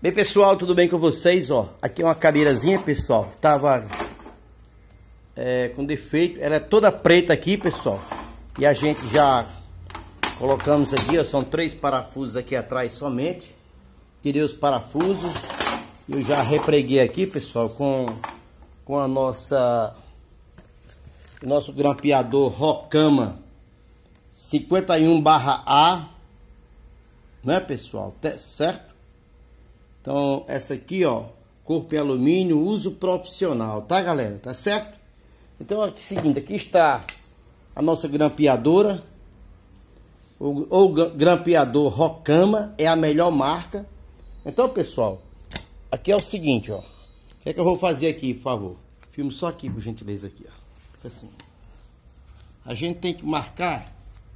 Bem, pessoal, tudo bem com vocês? Ó, aqui é uma cadeirazinha, pessoal. Tava com defeito. Ela é toda preta aqui, pessoal. E a gente já colocamos aqui, ó. São 3 parafusos aqui atrás somente. Tirei os parafusos. Eu já repreguei aqui, pessoal, com a nosso grampeador Rocama 51/A. Né, pessoal? Certo? Então, essa aqui, ó, corpo em alumínio, uso profissional, tá, galera? Tá certo? Então, aqui, seguinte, aqui está a nossa grampeadora. O grampeador Rocama é a melhor marca. Então, pessoal, aqui é o seguinte, ó. O que é que eu vou fazer aqui, por favor? Filme só aqui, por gentileza, aqui, ó. Assim. A gente tem que marcar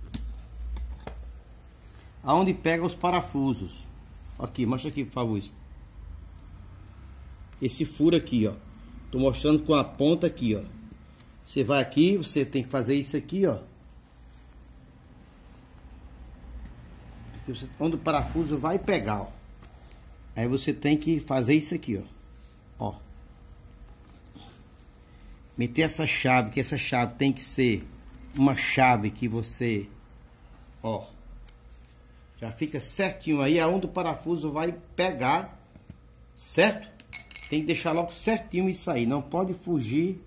aonde pega os parafusos. Aqui, mostra aqui, por favor, isso. Esse furo aqui, ó. Tô mostrando com a ponta aqui, ó. Você vai aqui, você tem que fazer isso aqui, ó. Aqui você, onde o parafuso vai pegar, ó. Aí você tem que fazer isso aqui, ó. Ó. Meter essa chave, que essa chave tem que ser uma chave que você, ó, já fica certinho aí aonde o parafuso vai pegar, certo? Tem que deixar logo certinho isso aí, não pode fugir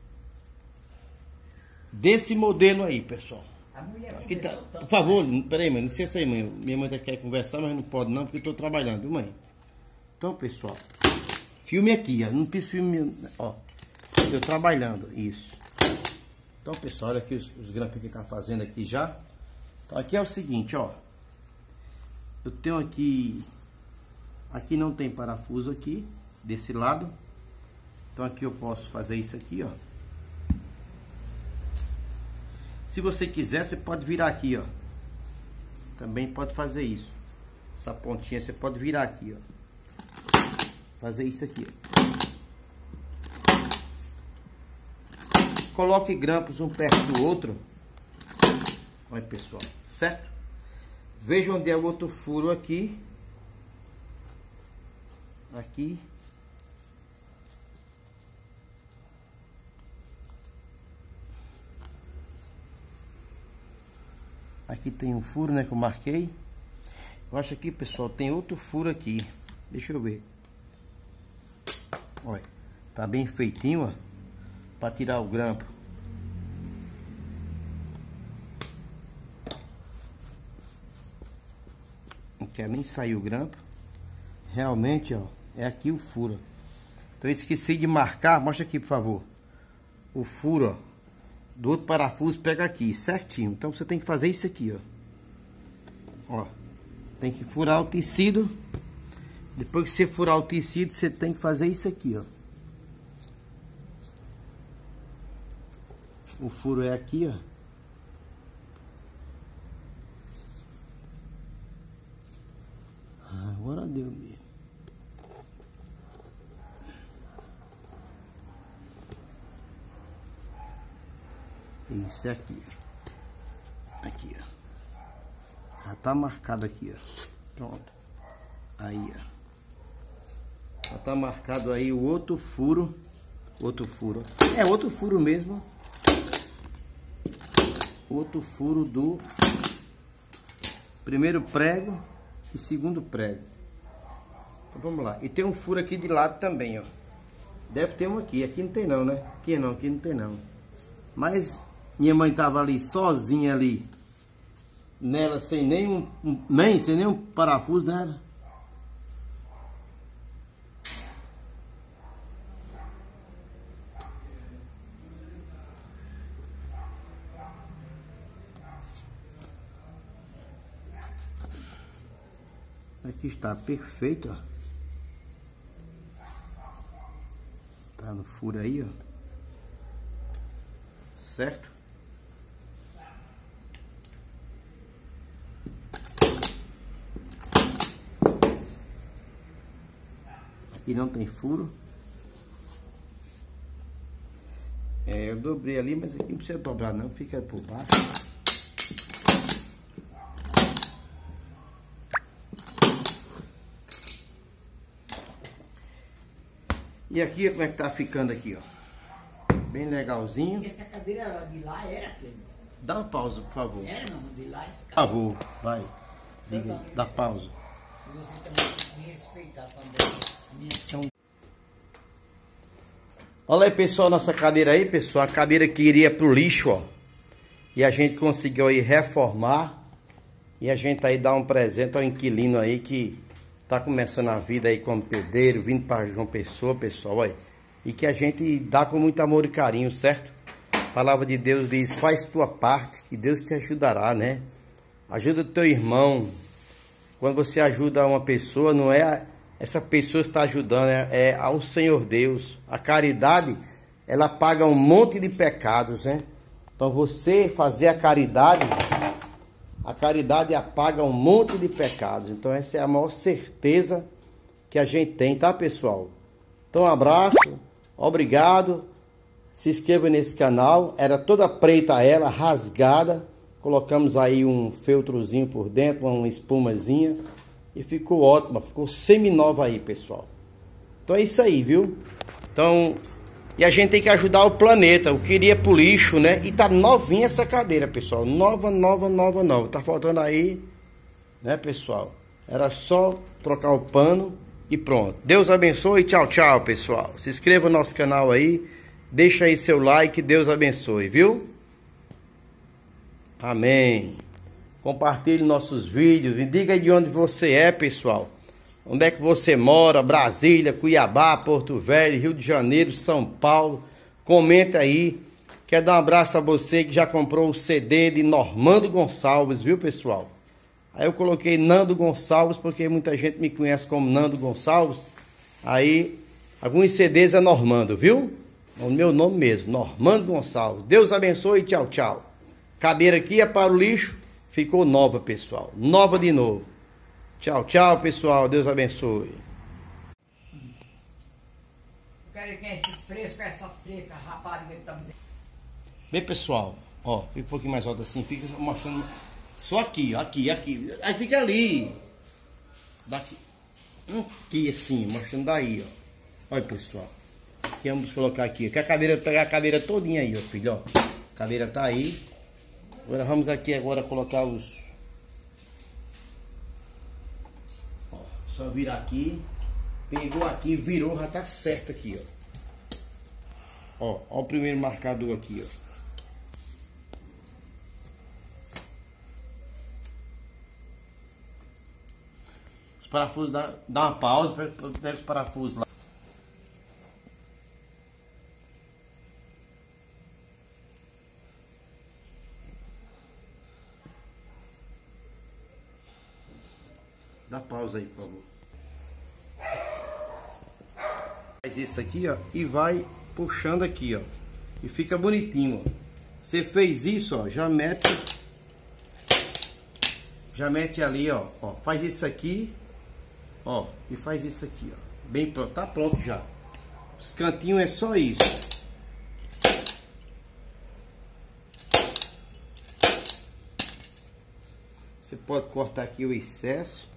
desse modelo aí, pessoal. Aqui tá, por favor, peraí, mãe, não sei se aí, mãe. Minha mãe quer conversar, mas não pode não, porque eu tô trabalhando, viu, mãe? Então, pessoal, filme aqui, ó, não precisa filme, ó, eu trabalhando, isso. Então, pessoal, olha aqui os grampos que tá fazendo aqui já. Então, aqui é o seguinte, ó. Eu tenho aqui não tem parafuso aqui, desse lado. Então aqui eu posso fazer isso aqui, ó. Se você quiser, você pode virar aqui, ó. Também pode fazer isso. Essa pontinha você pode virar aqui, ó. Fazer isso aqui, ó. Coloque grampos um perto do outro. Olha, pessoal, certo? Veja onde é o outro furo aqui. Aqui. Aqui tem um furo, né, que eu marquei. Eu acho que, pessoal, tem outro furo aqui. Deixa eu ver. Olha, tá bem feitinho, ó, para tirar o grampo. Não quer nem sair o grampo. Realmente, ó, é aqui o furo. Então eu esqueci de marcar, mostra aqui, por favor. O furo, ó, do outro parafuso pega aqui, certinho. Então você tem que fazer isso aqui, ó. Ó, tem que furar o tecido. Depois que você furar o tecido, você tem que fazer isso aqui, ó. O furo é aqui, ó. Agora deu mesmo. Isso é aqui. Aqui, ó. Já tá marcado aqui, ó. Pronto. Aí, ó. Já tá marcado aí o outro furo. Outro furo. É outro furo mesmo. Outro furo do primeiro prego e segundo prego. Então vamos lá. E tem um furo aqui de lado também, ó. Deve ter um aqui. Aqui não tem não, né? Aqui não tem não. Mas minha mãe tava ali sozinha ali. Nela sem nenhum parafuso, né? Aqui está perfeito, ó. Tá no furo aí, ó. Certo? Aqui não tem furo. Eu dobrei ali, mas aqui não precisa dobrar não, fica por baixo. E aqui, como é que tá ficando aqui, ó. Bem legalzinho. Essa cadeira de lá era aquele. Dá uma pausa, por favor. Era não, de lá esse Por cara. favor, vai. Dá pausa. Você também tem que me respeitar também. Minha... Olha aí, pessoal, nossa cadeira aí, pessoal. A cadeira que iria pro lixo, ó. E a gente conseguiu aí reformar. E a gente aí dá um presente ao inquilino aí que tá começando a vida aí como pedreiro, vindo para João Pessoa, pessoal, olha. E que a gente dá com muito amor e carinho, certo? A palavra de Deus diz, faz tua parte, que Deus te ajudará, né? Ajuda o teu irmão. Quando você ajuda uma pessoa, não é essa pessoa que está ajudando, é ao Senhor Deus. A caridade, ela apaga um monte de pecados, né? Então você fazer a caridade apaga um monte de pecados. Então essa é a maior certeza que a gente tem, tá, pessoal? Então um abraço, obrigado. Se inscreva nesse canal. Era toda preta ela, rasgada. Colocamos aí um feltrozinho por dentro, uma espumazinha. E ficou ótima, ficou semi-nova aí, pessoal. Então é isso aí, viu? Então, e a gente tem que ajudar o planeta. Eu queria pro lixo, né? E tá novinha essa cadeira, pessoal. Nova. Tá faltando aí, né, pessoal? Era só trocar o pano e pronto. Deus abençoe. Tchau, tchau, pessoal. Se inscreva no nosso canal aí. Deixa aí seu like. Deus abençoe, viu? Amém. Compartilhe nossos vídeos. Me diga aí de onde você é, pessoal. Onde é que você mora? Brasília, Cuiabá, Porto Velho, Rio de Janeiro, São Paulo. Comenta aí. Quero dar um abraço a você que já comprou o CD de Normando Gonçalves, viu, pessoal? Aí eu coloquei Nando Gonçalves porque muita gente me conhece como Nando Gonçalves. Aí, alguns CDs é Normando, viu? É o meu nome mesmo, Normando Gonçalves. Deus abençoe e tchau, tchau. Cadeira aqui é para o lixo. Ficou nova, pessoal. Nova de novo. Tchau, tchau, pessoal. Deus abençoe. Eu quero que é esse fresco, essa fresca, rapariga que tá me dizendo. Bem, pessoal. Ó, fica um pouquinho mais alto assim. Fica mostrando. Só aqui, aqui. Aí fica ali. Daqui. Aqui assim, mostrando daí, ó. Olha, pessoal. Aqui vamos colocar aqui. Que a cadeira, pegar a cadeira todinha aí, ó, filho, ó. A cadeira tá aí. Agora vamos aqui agora colocar os... Ó, só virar aqui. Pegou aqui, virou, já tá certo aqui, ó. Ó o primeiro marcador aqui, ó. Os parafusos, dá uma pausa, pega os parafusos lá. Dá pausa aí, por favor. Faz isso aqui, ó, e vai puxando aqui, ó. E fica bonitinho, ó. Você fez isso, ó, já mete ali, ó. Ó, faz isso aqui, ó, e faz isso aqui, ó. Bem pronto, tá pronto já. Os cantinhos é só isso. Você pode cortar aqui o excesso.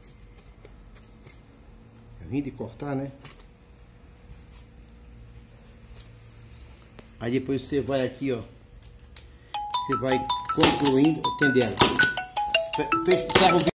Vim de cortar, né? Aí depois você vai aqui, ó. Você vai concluindo. Entendendo?